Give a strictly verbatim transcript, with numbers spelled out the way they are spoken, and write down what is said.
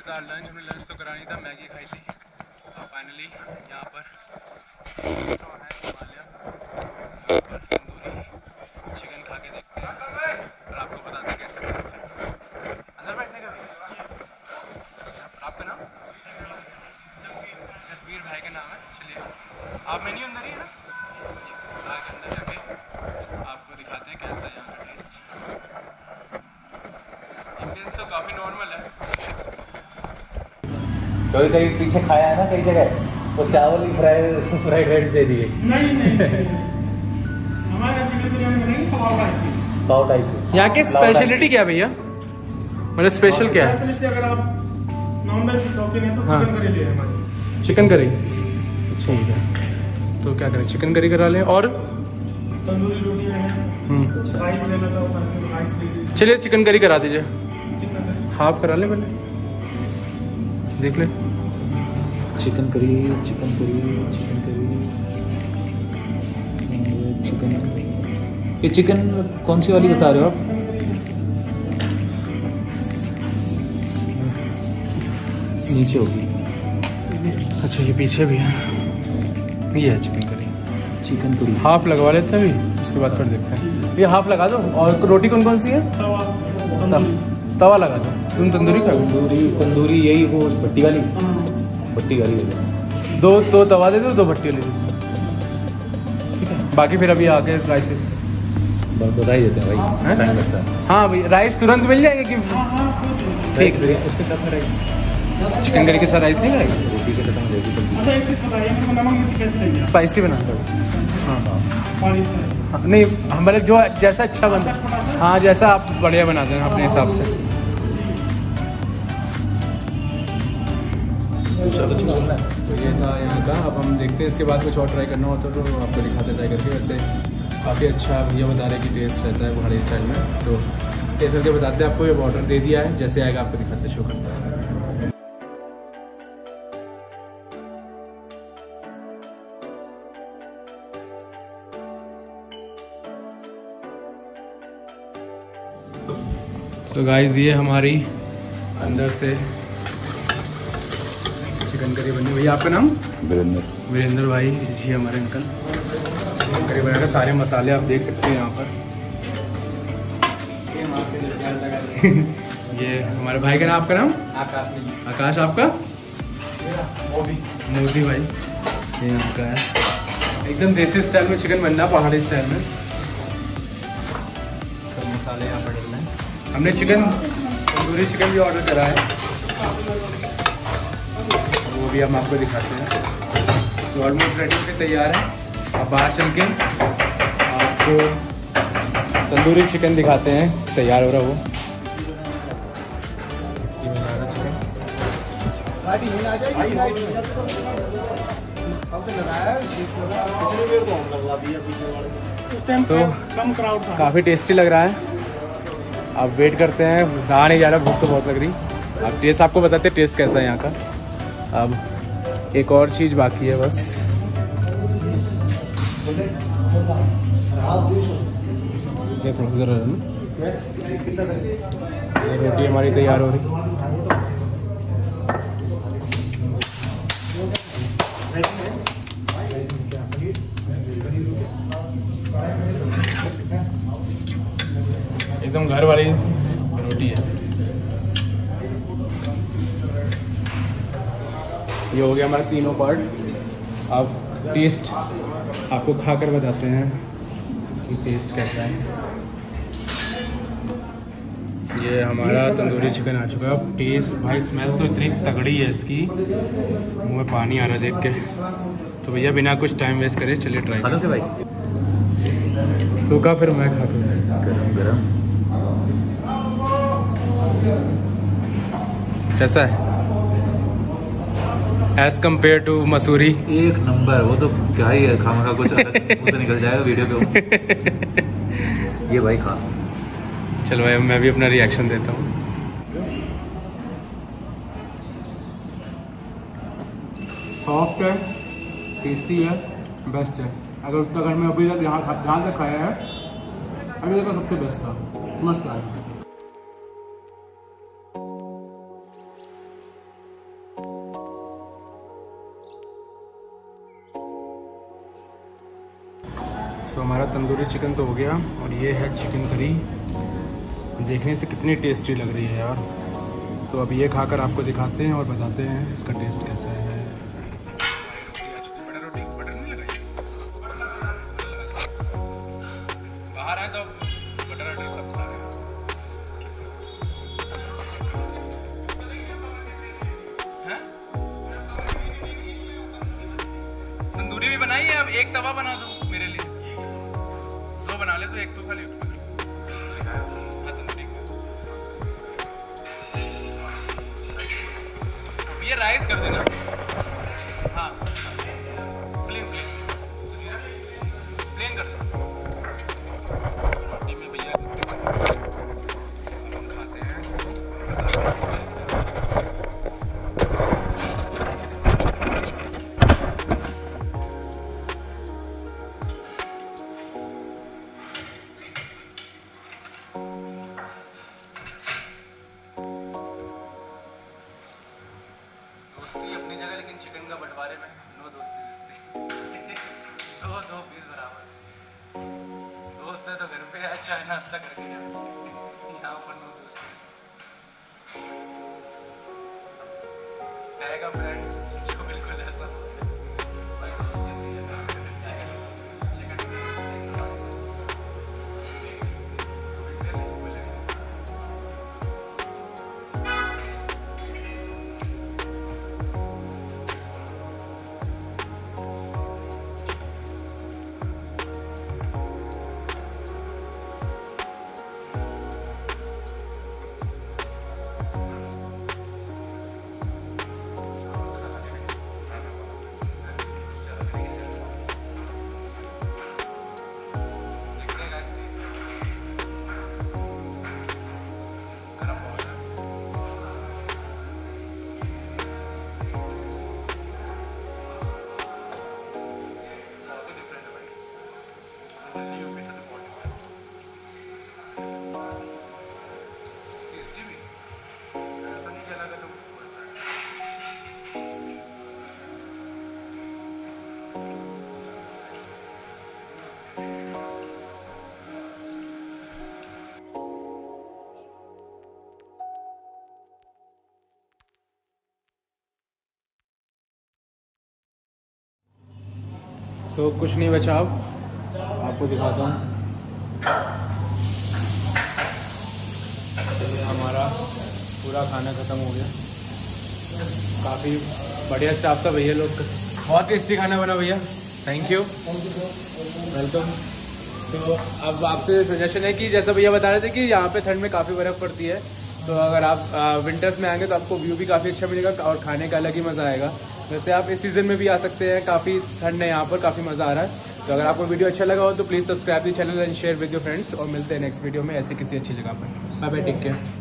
मज़ेदार लंच। हमने लंच तो करा नहीं था, मैगी खाई थी। और फाइनली यहाँ पर है हिमालय, यहाँ पर तंदूरी चिकन खा के देखते हैं और आपको बताते हैं कैसा टेस्ट है। अंदर बैठने का भी आपका नाम जगवीर भाई का नाम है। चलिए आप मेन्यू अंदर ही है ना, आगे अंदर जाके आपको दिखाते हैं कैसा है यहाँ का टेस्ट। एम्बियंस तो काफ़ी नॉर्मल है। कभी कभी पीछे खाया है ना कई जगह, वो चावल ही फ्राइड फ्राइड राइस दे दिए। नहीं नहीं हमारे चिकन बिरयानी बनेगी पाव टाइप की। पाव टाइप की। यहाँ की स्पेशलिटी क्या है भैया, मतलब स्पेशल क्या है? स्पेशलिटी अगर आप नॉन वेज की शौकीन है तो हाँ। चिकन करी ले हमारी। चिकन करी, ठीक है। तो क्या करें, चिकन करी करा लें। और तंदूरी रोटी है, राइस लेना चाहो तो राइस ले लीजिए। चलिए चिकन करी करा दीजिए, कितना करें? हाफ करा लें पहले, देख ले। Chicken curry, chicken curry, chicken curry, chicken. ये चिकन कौन सी वाली बता रहे हो आप? नीचे होगी। अच्छा ये पीछे भी है, ये है chicken curry. Chicken curry half लगवा लेते हैं अभी, उसके बाद फिर देखते हैं। ये हाफ लगा दो। और रोटी कौन कौन सी है? तवा तव- तवा लगा दो। तुम तंदूरी खाओ? तंदूरी, तंदूरी यही वो भट्टी वाली, भट्टी वाली हो जाए। दो दो तवा दे दो, दो भट्टी ले दो, ठीक है। बाकी फिर अभी आके राइसेस बता ही देते हैं भाई, हैं? टाइम लगता है। हाँ भाई, राइस तुरंत मिल जाएंगे कि ठीक है। उसके साथ में राइस, चिकन करी के साथ राइस नहीं खाएगा? रोटी के साथ में रोटी सब्जी। अच्छा एक चीज़ बताइए, मेरे को नमक मिर्च कैसे लेंगे? स्पाइसी बना दो। हाँ और इस तरह हाँ, नहीं हमारे जो जैसा अच्छा बनता है, हाँ जैसा आप बढ़िया बना देना अपने हिसाब से। दूसरा कुछ बोलना है? तो ये था यहाँ का। अब हम देखते हैं इसके बाद कुछ और ट्राई करना होता तो आपको दिखाते ट्राई करके। वैसे काफ़ी अच्छा भैया बता रहे कि टेस्ट रहता है पहाड़ी स्टाइल में, तो टेस्ट करके बताते हैं आपको। ये ऑर्डर दे दिया है, जैसे आएगा आपको दिखाते शो करता है। तो गाइस ये हमारी अंदर से चिकन करी बनी। भैया आपका नाम? वीरेंद्र। वीरेंद्र भाई जी हमारे अंकल। चिकन करी बनाने सारे मसाले आप देख सकते हैं यहाँ पर। ये हमारे भाई का नाम, आपका नाम? आकाश नहीं, आकाश। आपका? मोदी। मोदी भाई ये आपका है। एकदम देसी स्टाइल में चिकन बनना, पहाड़ी स्टाइल में। सब मसाले यहाँ पर डलने हैं। हमने चिकन तंदूरी चिकन भी ऑर्डर करा है, वो भी हम आपको दिखाते हैं। तो ऑलमोस्ट रेडी से तैयार है। अब बाहर चल के आपको तंदूरी चिकन दिखाते हैं, तैयार हो रहा वो। ये बना रहा चिकन। तो तो कम क्राउड था। काफ़ी टेस्टी लग रहा है। अब वेट करते हैं, रहा नहीं जा रहा, भूख तो बहुत लग रही। अब टेस्ट आपको बताते हैं टेस्ट कैसा है यहाँ का। अब एक और चीज़ बाकी है बस। ये थोड़ा उधर है ना, ये रोटी हमारी तैयार हो रही। एकदम घर वाली रोटी है। ये हो गया हमारा तीनों पार्ट। अब टेस्ट आपको खाकर बताते हैं कि टेस्ट कैसा है। ये हमारा तंदूरी चिकन आ चुका है। अब टेस्ट भाई, स्मेल तो इतनी तगड़ी है इसकी, मुंह में पानी आ रहा है देख के। तो भैया बिना कुछ टाइम वेस्ट करे चलिए ट्राई खा लो क्या भाई? तो का फिर मैं खा के गरम गरम। कैसा है एज कम्पेयर टू मसूरी? एक नंबर। वो तो क्या ही है, खाना का कुछ अलग मुंह से निकल जाएगा वीडियो के। ये भाई खा। चलो भाई मैं भी अपना रिएक्शन देता हूँ। सॉफ्ट है, टेस्टी है, बेस्ट है। अगर उत्तराखंड में अभी तक यहाँ जहाँ तक खाया है अभी तक का सबसे बेस्ट था, मस्त था। सो हमारा तंदूरी चिकन तो हो गया और ये है चिकन करी। देखने से कितनी टेस्टी लग रही है यार। तो अब ये खाकर आपको दिखाते हैं और बताते हैं इसका टेस्ट कैसा है। बाहर आए तो बटर रोटी सब खा रहे हैं। तंदूरी भी बनाई है, अब एक तवा बना दो मेरे लिए। दो बना ले तो एक तो खा ले। ये राइस कर देना। हाँ प्लेन प्लेन प्लेन कर दो। रोटी में भैया हम खाते हैं इसको। दोस्ती अपनी जगह, लेकिन चिकन का बंटवारे में नो दोस्ती दोस्ती। दो दो पीस बराबर। दोस्त है तो घर पे आए चाय नाश्ता करके जाए, यहाँ पर नो दोस्ती है का फ्रेंड जो बिल्कुल ऐसा। तो कुछ नहीं बचा, अब आपको दिखाता हूँ। हमारा पूरा खाना ख़त्म हो गया। काफ़ी बढ़िया स्टाफ था भैया लोग, बहुत टेस्टी खाना बना भैया। Thank you, welcome. तो अब आपसे सजेशन है कि जैसा भैया बता रहे थे कि यहाँ पे ठंड में काफ़ी बर्फ़ पड़ती है, तो अगर आप विंटर्स में आएंगे तो आपको व्यू भी काफ़ी अच्छा मिलेगा और खाने का अलग ही मज़ा आएगा। वैसे आप इस सीज़न में भी आ सकते हैं, काफ़ी ठंड है यहाँ पर, काफ़ी मज़ा आ रहा है। तो अगर आपको वीडियो अच्छा लगा हो तो please subscribe the channel and share with your friends, और मिलते हैं नेक्स्ट वीडियो में ऐसे किसी अच्छी जगह पर। Bye bye, take care.